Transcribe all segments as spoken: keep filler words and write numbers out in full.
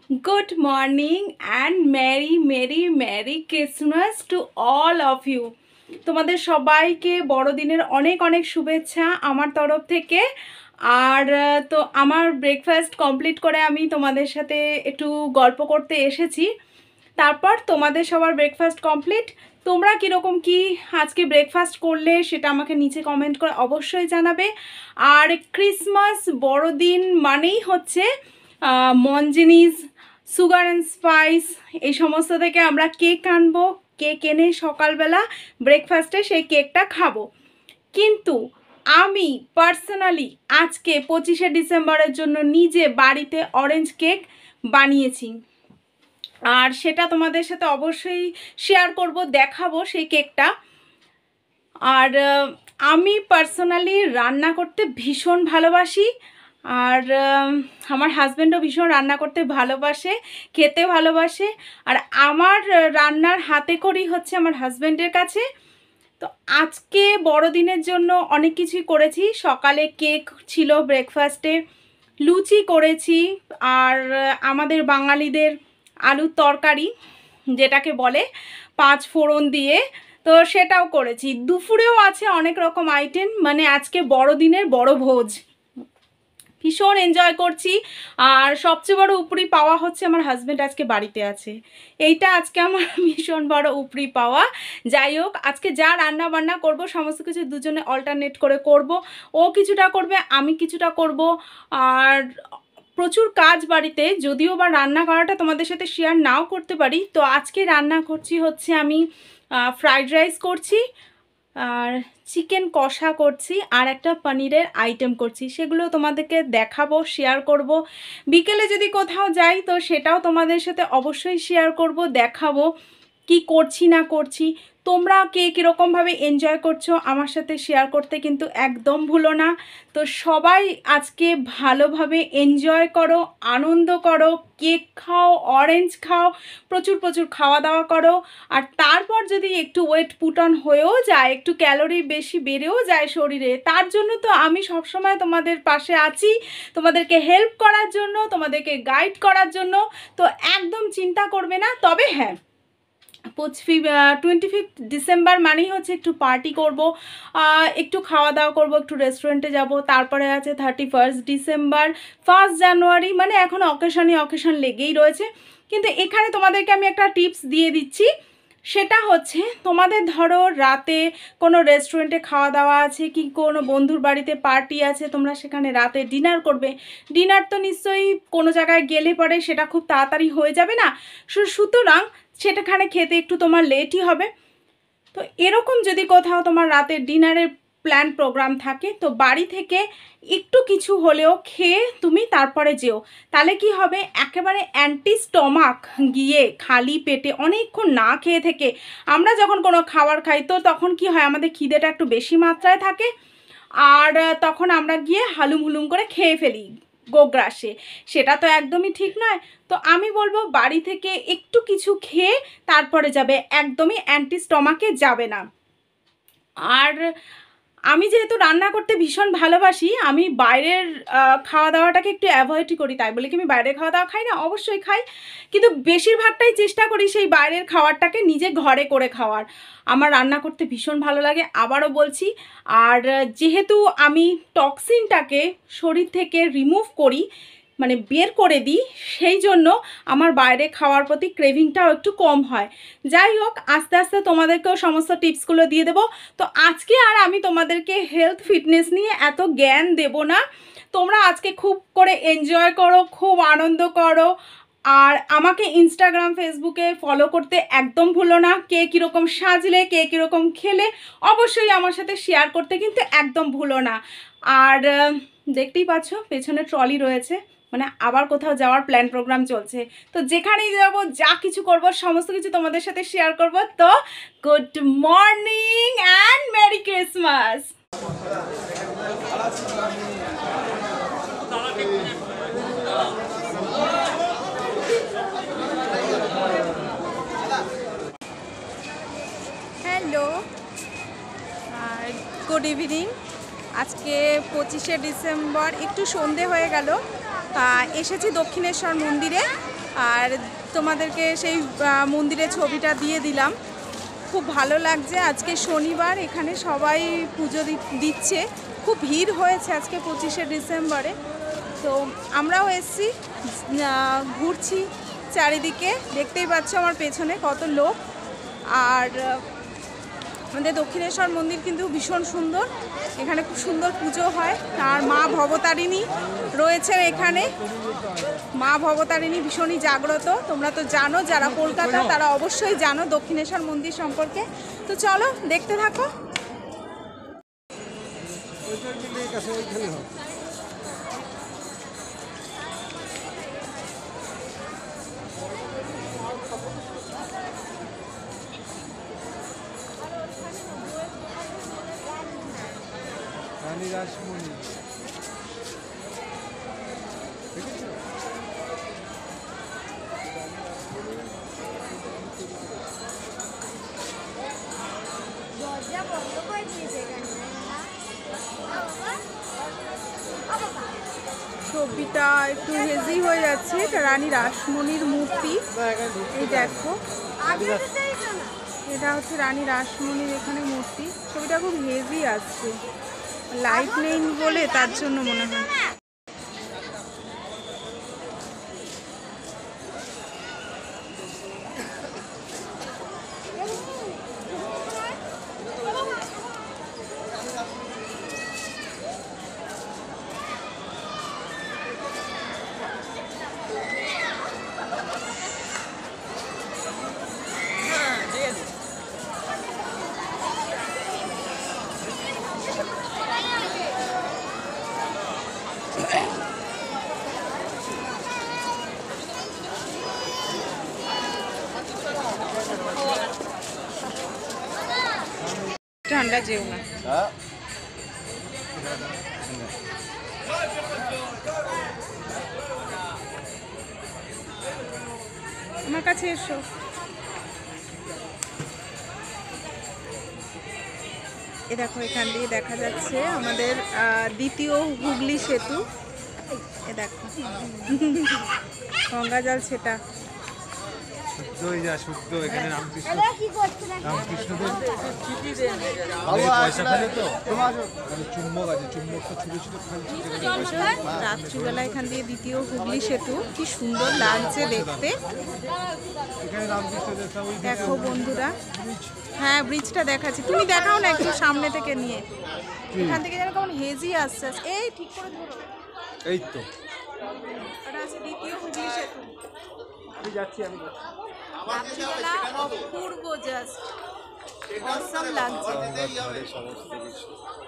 Good morning and merry merry merry Christmas to all of you. তোমাদের সবাইকে বড়দিনের অনেক অনেক শুভেচ্ছা আমার তরফ থেকে। আর তো আমার ব্রেকফাস্ট কমপ্লিট করে আমি তোমাদের সাথে একটু গল্প করতে এসেছি। তারপর তোমাদের সবার ব্রেকফাস্ট কমপ্লিট, তোমরা কীরকম কি আজকে ব্রেকফাস্ট করলে সেটা আমাকে নিচে কমেন্ট করে অবশ্যই জানাবে। আর ক্রিসমাস বড়দিন মানেই হচ্ছে মঞ্জিনিস, সুগার অ্যান্ড স্পাইস, এই সমস্ত থেকে আমরা কেক আনবো, কেক এনে সকালবেলা ব্রেকফাস্টে সেই কেকটা খাবো। কিন্তু আমি পার্সোনালি আজকে পঁচিশে ডিসেম্বরের জন্য নিজে বাড়িতে অরেঞ্জ কেক বানিয়েছি, আর সেটা তোমাদের সাথে অবশ্যই শেয়ার করব, দেখাবো সেই কেকটা। আর আমি পার্সোনালি রান্না করতে ভীষণ ভালোবাসি, আর আমার হাজব্যান্ডও ভীষণ রান্না করতে ভালোবাসে, খেতে ভালোবাসে। আর আমার রান্নার হাতে খড়ি হচ্ছে আমার হাজব্যান্ডের কাছে। তো আজকে বড়দিনের জন্য অনেক কিছুই করেছি। সকালে কেক ছিল, ব্রেকফাস্টে লুচি করেছি, আর আমাদের বাঙালিদের আলুর তরকারি যেটাকে বলে পাঁচ ফোড়ন দিয়ে, তো সেটাও করেছি। দুপুরেও আছে অনেক রকম আইটেম, মানে আজকে বড়দিনের বড় ভোজ, ভীষণ এনজয় করছি। আর সবচেয়ে বড় উপরি পাওয়া হচ্ছে আমার হাজব্যান্ড আজকে বাড়িতে আছে, এইটা আজকে আমার ভীষণ বড় উপরি পাওয়া। যাই হোক, আজকে যা রান্না বান্না করব সমস্ত কিছু দুজনে অল্টারনেট করে করব, ও কিছুটা করবে আমি কিছুটা করব। আর প্রচুর কাজ বাড়িতে, যদিও বা রান্না করাটা তোমাদের সাথে শেয়ার নাও করতে পারি। তো আজকে রান্না করছি হচ্ছে আমি ফ্রাইড রাইস করছি, আর চিকেন কষা করছি, আর একটা পনিরের আইটেম করছি, সেগুলো তোমাদেরকে দেখাবো, শেয়ার করব। বিকেলে যদি কোথাও যাই তো সেটাও তোমাদের সাথে অবশ্যই শেয়ার করব, দেখাবো কি করছি না করছি। তোমরা কে কীরকমভাবে এনজয় করছো আমার সাথে শেয়ার করতে কিন্তু একদম ভুলো না। তো সবাই আজকে ভালোভাবে এনজয় করো, আনন্দ করো, কেক খাও, অরেঞ্জ খাও, প্রচুর প্রচুর খাওয়া দাওয়া করো। আর তারপর যদি একটু ওয়েট পুট অন হয়েও যায়, একটু ক্যালোরি বেশি বেড়েও যায় শরীরে, তার জন্য তো আমি সবসময় তোমাদের পাশে আছি, তোমাদেরকে হেল্প করার জন্য, তোমাদেরকে গাইড করার জন্য। তো একদম চিন্তা করবে না। তবে হ্যাঁ, টোয়েন্টি ফিফথ ডিসেম্বর মানেই হচ্ছে একটু পার্টি করব, একটু খাওয়া দাওয়া করব, একটু রেস্টুরেন্টে যাব। তারপরে আছে thirty first December, first January, মানে এখন অকেশনে অকেশন লেগেই রয়েছে। কিন্তু এখানে তোমাদেরকে আমি একটা টিপস দিয়ে দিচ্ছি, সেটা হচ্ছে তোমাদের ধরো রাতে কোনো রেস্টুরেন্টে খাওয়া দাওয়া আছে, কি কোনো বন্ধুর বাড়িতে পার্টি আছে, তোমরা সেখানে রাতে ডিনার করবে। ডিনার তো নিশ্চয়ই কোনো জায়গায় গেলে পরে সেটা খুব তাড়াতাড়ি হয়ে যাবে না, সুতরাং সেটাখানে খেতে একটু তোমার লেটই হবে। তো এরকম যদি কোথাও তোমার রাতের ডিনারের প্ল্যান প্রোগ্রাম থাকে, তো বাড়ি থেকে একটু কিছু হলেও খেয়ে তুমি তারপরে যেও, তাহলে কি হবে, একেবারে অ্যান্টি স্টমাক গিয়ে খালি পেটে অনেকক্ষণ না খেয়ে থেকে আমরা যখন কোনো খাবার খাই, তো তখন কি হয়, আমাদের খিদেটা একটু বেশি মাত্রায় থাকে, আর তখন আমরা গিয়ে হালুম হুলুম করে খেয়ে ফেলি গোগ্রাসে, সেটা তো একদমই ঠিক নয়। তো আমি বলবো বাড়ি থেকে একটু কিছু খেয়ে তারপরে যাবে, একদমই অ্যান্টি স্টমাকে যাবে না। আর আমি যেহেতু রান্না করতে ভীষণ ভালোবাসি, আমি বাইরের খাওয়া দাওয়াটাকে একটু অ্যাভয়েডই করি। তাই বলে কি আমি বাইরের খাওয়া দাওয়া খাই না, অবশ্যই খাই, কিন্তু বেশিরভাগটাই চেষ্টা করি সেই বাইরের খাবারটাকে নিজে ঘরে করে খাওয়ার। আমার রান্না করতে ভীষণ ভালো লাগে, আবারও বলছি। আর যেহেতু আমি টক্সিনটাকে শরীর থেকে রিমুভ করি, মানে বের করে দিই, সেই জন্য আমার বাইরে খাওয়ার প্রতি ক্রেভিংটাও একটু কম হয়। যাই হোক, আস্তে আস্তে তোমাদেরকেও সমস্ত টিপসগুলো দিয়ে দেবো। তো আজকে আর আমি তোমাদেরকে হেলথ ফিটনেস নিয়ে এত জ্ঞান দেব না, তোমরা আজকে খুব করে এনজয় করো, খুব আনন্দ করো। আর আমাকে ইনস্টাগ্রাম ফেসবুকে ফলো করতে একদম ভুলো না। কে কীরকম সাজলে, কে কীরকম খেলে, অবশ্যই আমার সাথে শেয়ার করতে কিন্তু একদম ভুলো না। আর দেখতেই পাচ্ছ পেছনে ট্রলি রয়েছে, মানে আবার কোথাও যাওয়ার প্ল্যান প্রোগ্রাম চলছে। তো যেখানেই যাব, যা কিছু করব, সমস্ত কিছু তোমাদের সাথে শেয়ার করব। তো good morning and merry Christmas. Hello, good evening. আজকে পঁচিশে ডিসেম্বর, একটু সন্ধে হয়ে গেল, এসেছি দক্ষিণেশ্বর মন্দিরে। আর তোমাদেরকে সেই মন্দিরের ছবিটা দিয়ে দিলাম। খুব ভালো লাগছে। আজকে শনিবার, এখানে সবাই পুজো দিচ্ছে। খুব ভিড় হয়েছে আজকে পঁচিশে ডিসেম্বরে। তো আমরাও এসছি, ঘুরছি চারিদিকে। দেখতেই পাচ্ছ আমার পেছনে কত লোক। আর আমাদের দক্ষিণেশ্বর মন্দির কিন্তু ভীষণ সুন্দর, এখানে খুব সুন্দর পুজো হয়। আর মা ভবতারিণী রয়েছে এখানে। মা ভবতারিণী ভীষণই জাগ্রত। তোমরা তো জানো, যারা কলকাতা তারা অবশ্যই জানো দক্ষিণেশ্বর মন্দির সম্পর্কে। তো চলো দেখতে থাকো। রানী রাসমণি ছবিটা একটু হেজি হয়ে যাচ্ছে। এটা রানী রাসমণির মূর্তি, এই দেখো। এটা হচ্ছে রানী রাসমণির এখানে মূর্তি। ছবিটা খুব হেভি আসছে, লাইট নেই বলে তার জন্য মনে হয়। ঠান্ডা যেও না। আমার কাছে এসো। এ দেখো, এখান দিয়ে দেখা যাচ্ছে আমাদের দ্বিতীয় হুগলি সেতু। এ দেখো গঙ্গা জল সেটা শুদ্ধই যা শুদ্ধ। এখানে রামকৃষ্ণ রামকৃষ্ণদেব পয়সা ফেলে তো, চুম্বক আছে, চুম্বক তো ছোট ছোট ফেলছে। রাত্রিবেলা এখান দিয়ে দ্বিতীয় হুগলি সেতু, কি সুন্দর লাগছে দেখতে। এখানে রামকৃষ্ণদেব দেখো বন্ধুরা, হ্যাঁ ব্রিজটা দেখাচ্ছি, তুমি দেখাও না একটু সামনে থেকে নিয়ে। এখান থেকে যেন কেমন হেজি আসছে। এই ঠিক করে ধরো, এই তো এটা আছে দ্বিতীয় হুগলি সেতু। আমি যাচ্ছি, আমি রাত্রিবেলা অপূর্ব, জাস্ট অসাম লাগছে। সমস্ত কিছু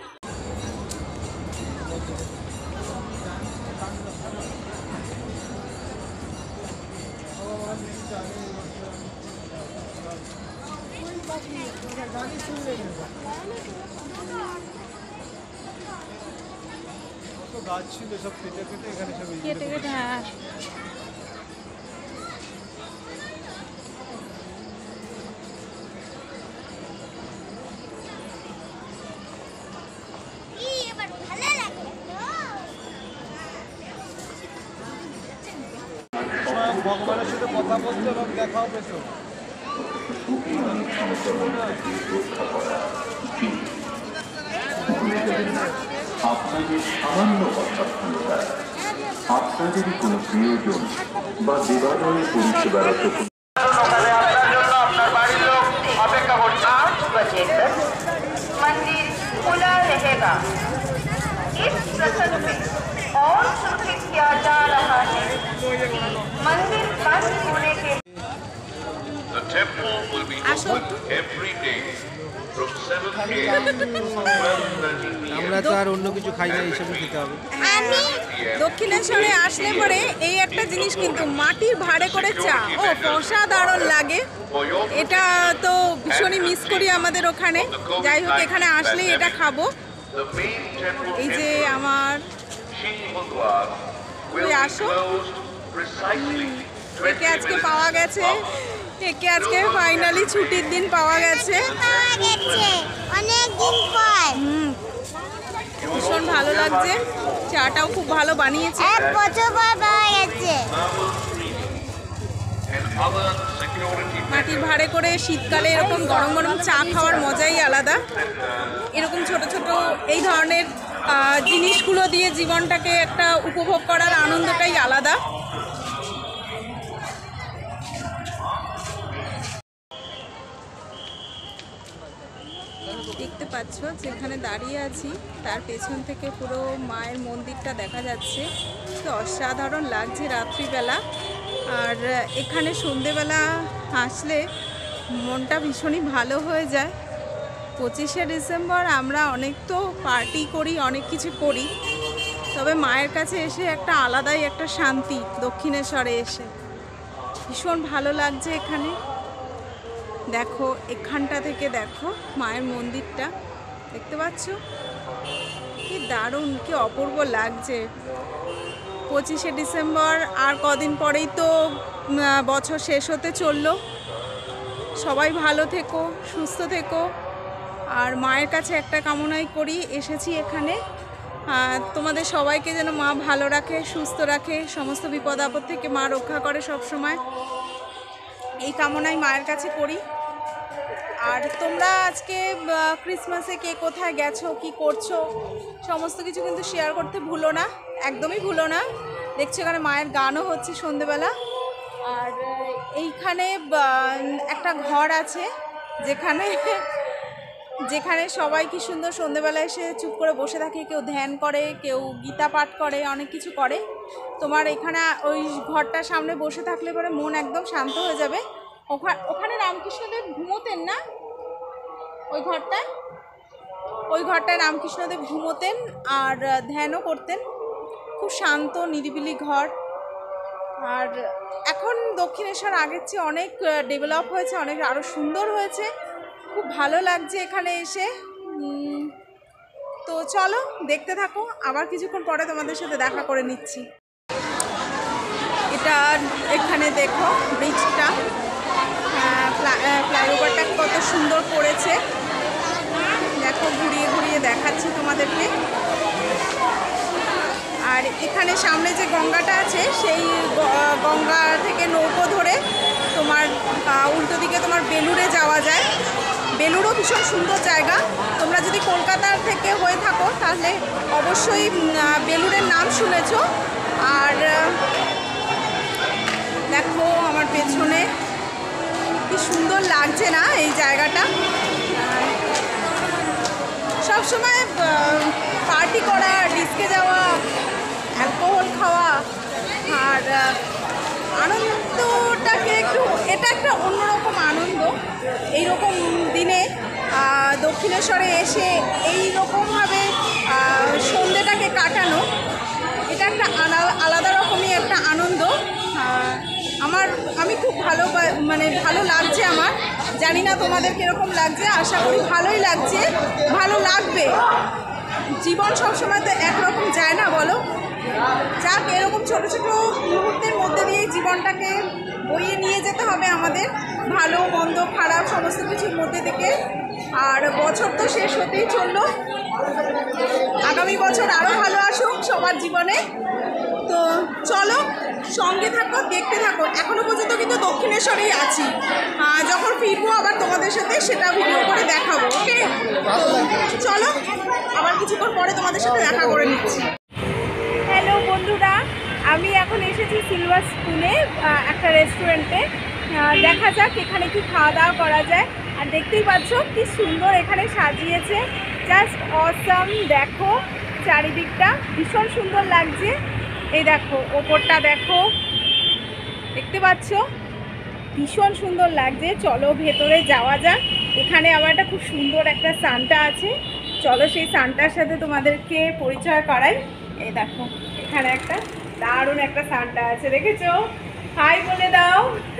গাছ ছিল সব কেটে কেটে এখানে সব কেটে কেটে, হ্যাঁ ভগবানের সাথে কথা বলতে এবং দেখাও পেত। আপনাদের সামান্য অসাবধানতা আপনাদেরই কোনো প্রিয়জন বা দেবালয়ে পরিষেবার मंदिर खुला रहेगा। इस प्रसंग में और सूचित किया जा रहा है कि मंदिर बंद होने के The temple will be open every day from seven a m to twelve thirty p m আমরা তো আর অন্য কিছু খাই না, এইসবই খেতে হবে। দক্ষিণেশ্বরে আসলে পরে এই একটা জিনিস কিন্তু মাটির ভাড়ে করে চা, ও অসাধারণ লাগে। এটা তো ভীষণই মিস করি আমাদের ওখানে। যাই হোক, এখানে আসলেই এটা খাবো। The main temple এই যে entrance, আমার Shingmanglar, will তুই be আসো। closed precisely একে twenty আজকে minutes পাওয়া গেছে, একে আজকে ফাইনালি ছুটির দিন পাওয়া গেছে। অনেক দিন পর হুম, ভীষণ ভালো লাগছে। চাটাও খুব ভালো বানিয়েছে। এক বছর পর পাওয়া গেছে। and other security মাটির ভাড়ে করে শীতকালে এরকম গরম গরম চা খাওয়ার মজাই আলাদা। এরকম ছোট ছোট এই ধরনের আহ, জিনিসগুলো দিয়ে জীবনটাকে একটা উপভোগ করার আনন্দটাই আলাদা। দেখতে পাচ্ছ যেখানে দাঁড়িয়ে আছি তার পেছন থেকে পুরো মায়ের মন্দিরটা দেখা যাচ্ছে। তো অসাধারণ লাগছে রাত্রিবেলা। আর এখানে সন্ধেবেলা আসলে মনটা ভীষণই ভালো হয়ে যায়। পঁচিশে ডিসেম্বর আমরা অনেক তো পার্টি করি, অনেক কিছু করি, তবে মায়ের কাছে এসে একটা আলাদাই একটা শান্তি। দক্ষিণেশ্বরে এসে ভীষণ ভালো লাগছে এখানে। দেখো এখানটা থেকে দেখো মায়ের মন্দিরটা, দেখতে পাচ্ছ কি দারুণ, কি অপূর্ব লাগছে। পঁচিশে ডিসেম্বর আর কদিন পরেই তো বছর শেষ হতে চললো। সবাই ভালো থেকো, সুস্থ থেকো। আর মায়ের কাছে একটা কামনাই করি, এসেছি এখানে তোমাদের সবাইকে যেন মা ভালো রাখে, সুস্থ রাখে, সমস্ত বিপদ আপদ থেকে মা রক্ষা করে সব সময়, এই কামনাই মায়ের কাছে করি। আর তোমরা আজকে ক্রিসমাসে কে কোথায় গেছো, কি করছো, সমস্ত কিছু কিন্তু শেয়ার করতে ভুলো না, একদমই ভুলো না। দেখছো এখানে মায়ের গানও হচ্ছে সন্ধেবেলা। আর এইখানে একটা ঘর আছে যেখানে যেখানে সবাই কি সুন্দর সন্ধেবেলা এসে চুপ করে বসে থাকে, কেউ ধ্যান করে, কেউ গীতা পাঠ করে, অনেক কিছু করে। তোমার এখানে ওই ঘরটার সামনে বসে থাকলে পরে মন একদম শান্ত হয়ে যাবে। ওখানে রামকৃষ্ণদেব ঘুমোতেন না, ওই ঘরটায় ওই ঘরটায় রামকৃষ্ণদেব ঘুমোতেন আর ধ্যানও করতেন। খুব শান্ত নিরিবিলি ঘর। আর এখন দক্ষিণেশ্বর আগের চেয়ে অনেক ডেভেলপ হয়েছে, অনেক আরও সুন্দর হয়েছে। খুব ভালো লাগছে এখানে এসে। তো চলো দেখতে থাকো, আবার কিছুক্ষণ পরে তোমাদের সাথে দেখা করে নিচ্ছি। এটা এখানে দেখো ব্রিজটা, ফ্লাইওভারটা কত সুন্দর করেছে। দেখো ঘুরিয়ে ঘুরিয়ে দেখাচ্ছি তোমাদেরকে। আর এখানে সামনে যে গঙ্গাটা আছে সেই গঙ্গা থেকে নৌকো ধরে তোমার উল্টো দিকে তোমার বেলুড়ে যাওয়া যায়। বেলুড়ও ভীষণ সুন্দর জায়গা। তোমরা যদি কলকাতার থেকে হয়ে থাকো তাহলে অবশ্যই বেলুড়ের নাম শুনেছো। আর দেখো আমার পেছনে কি সুন্দর লাগছে না এই জায়গাটা। সবসময় পার্টি করা, ডিস্কে যাওয়া, অ্যালকোহল খাওয়া আর আনন্দটাকে একটু, এটা একটা অন্যরকম আনন্দ। এইরকম দিনে দক্ষিণেশ্বরে এসে এই রকমভাবে সন্ধ্যেটাকে কাটানো, এটা একটা আলাদা রকমই একটা আনন্দ। আমার আমি খুব ভালো মানে ভালো লাগছে আমার। জানি না তোমাদের কীরকম লাগছে, আশা করি ভালোই লাগছে, ভালো লাগবে। জীবন সবসময় তো একরকম যায় না বলো। যাক, এরকম ছোটো ছোটো মুহূর্তের মধ্যে দিয়ে জীবনটাকে বইয়ে নিয়ে যেতে হবে আমাদের, ভালো মন্দ খারাপ সমস্ত কিছুর মধ্যে থেকে। আর বছর তো শেষ হতেই চললো, আগামী বছর আরও ভালো আসুক সবার জীবনে। তো চলো সঙ্গে থাকো, দেখতে থাকো। এখনো পর্যন্ত কিন্তু দক্ষিণেশ্বরেই আছি, যখন ফিরবো আবার তোমাদের সাথে সেটা ভিডিও করে দেখাবো। ওকে, তো চলো আবার কিছুক্ষণ পরে তোমাদের সাথে দেখা করে নিচ্ছি। হ্যালো বন্ধুরা, আমি এখন এসেছি সিলভার স্পুনে একটা রেস্টুরেন্টে। দেখা যাক এখানে কি খাওয়া দাওয়া করা যায়। আর দেখতেই পাচ্ছ কি সুন্দর এখানে সাজিয়েছে, জাস্ট অসাম। দেখো চারিদিকটা ভীষণ সুন্দর লাগছে। এই দেখো ওপরটা দেখো, দেখতে পাচ্ছ ভীষণ সুন্দর লাগছে। চলো ভেতরে যাওয়া যাক। এখানে আবার একটা খুব সুন্দর একটা সান্টা আছে, চলো সেই সান্টার সাথে তোমাদেরকে পরিচয় করাই। এই দেখো এখানে একটা দারুণ একটা সান্টা আছে, দেখেছো? হাই বলে দাও।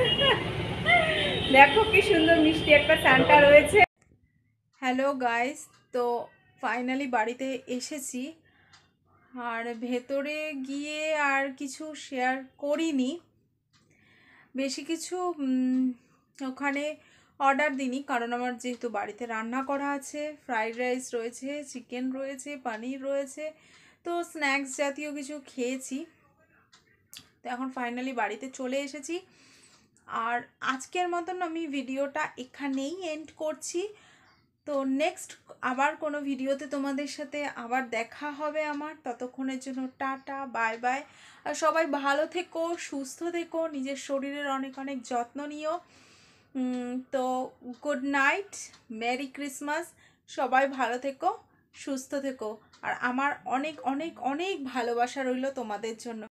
দেখো কি সুন্দর মিষ্টি একটা সান্টা রয়েছে। হ্যালো গাইস, তো ফাইনালি বাড়িতে এসেছি। আর ভেতরে গিয়ে আর কিছু শেয়ার করিনি, বেশি কিছু ওখানে অর্ডার দিইনি, কারণ আমার যেহেতু বাড়িতে রান্না করা আছে, ফ্রাইড রাইস রয়েছে, চিকেন রয়েছে, পনির রয়েছে, তো স্ন্যাক্স জাতীয় কিছু খেয়েছি। তো এখন ফাইনালি বাড়িতে চলে এসেছি। আর আজকের মতন আমি ভিডিওটা এখানেই এন্ড করছি। তো নেক্সট আবার কোনো ভিডিওতে তোমাদের সাথে আবার দেখা হবে আমার। ততক্ষণের জন্য টাটা, বাই বাই। আর সবাই ভালো থেকো, সুস্থ থেকো, নিজের শরীরের অনেক অনেক যত্ন নিও। তো গুড নাইট, মেরি ক্রিসমাস। সবাই ভালো থেকো, সুস্থ থেকো। আর আমার অনেক অনেক অনেক ভালোবাসা রইল তোমাদের জন্য।